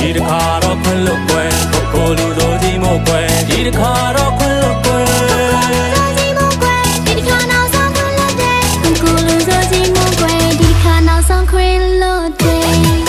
ဒီတစ်ခါတော့ခွင့်လွတ်ကွယ်ကိုလူတို့ကြီးမို့ကွယ်ဒီတစ်ခါတော့ခွင့်လွတ်ကွယ်ဒီတစ်ခါနောက်ဆုံးခွင့်လွတ်တယ်ကိုလူတို့ကြီးမို့ကွယ်ဒီတစ်ခါနောက်ဆုံးခွင့်လွတ်တယ်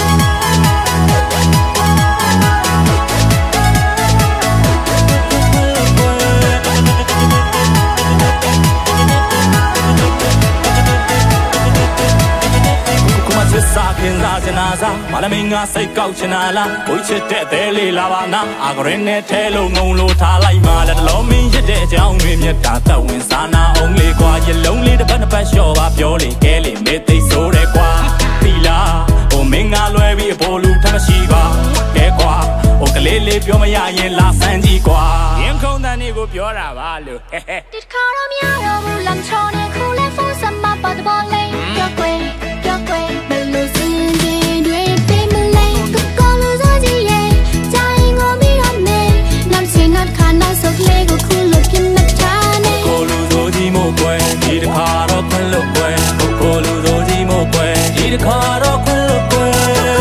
စာခင်စားချင်တာစားမလမင်းကစိတ်ကောက်ချင်တာလားဝိချစ်တဲ့သေးလေးလာပါနာအာဂရင်းနဲ့ထဲလုံးငုံလို့ထားလိုက်မှလည်းတလုံးမင်းရတဲ့အကြောင်းတွေမြတ်တာသက်ဝင်စားနာအောင်လေးကွာရလုံးလေးတစ်ပတ်နှစ်ပတ်လျှော့ပါပြောလေကဲလေမေးသိဆိုးတယ်ကွာသီလားဟိုမင်းကလွယ်ပြီးအပေါ်လူထမရှိပါကဲကွာဟိုကလေးလေးပြောမရရင်လာဆန်းကြီးကွာရင်ခုံတန်လေးကိုပြောတာပါလို့ဒီခါတော့မရတော့ဘူးလမ်းချောင်းနဲ့ခုလဲဖုန်းစမပတ်တဲ့ဘောလေးပြောကွယ်ပြောကွယ်ဘယ်လိုစင်တွေပေးမလဲကိုလူစိုးကြီးရဲ့ကြိုင်ကိုမိရမယ်လမ်းစင်တ်ခါနောက်ဆုတ်လေးကိုခုလို့ပြမထားနဲ့ကိုလူစိုးကြီးမို့ကွယ်ဒီတစ်ခါတော့ခွင့်လွတ်ကွယ်ကိုလူစိုးကြီးမို့ကွယ်ဒီတစ်ခါတော့ခွင့်လွတ်ကွယ်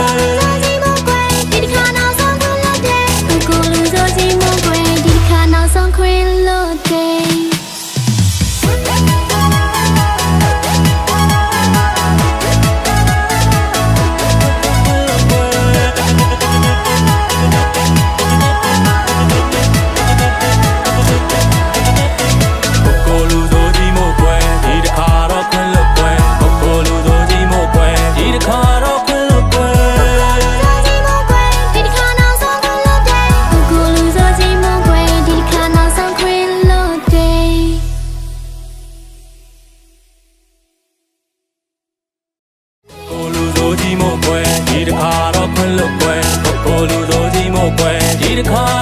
ခွင့်လွတ်တယ်ဒီတစ်ခါ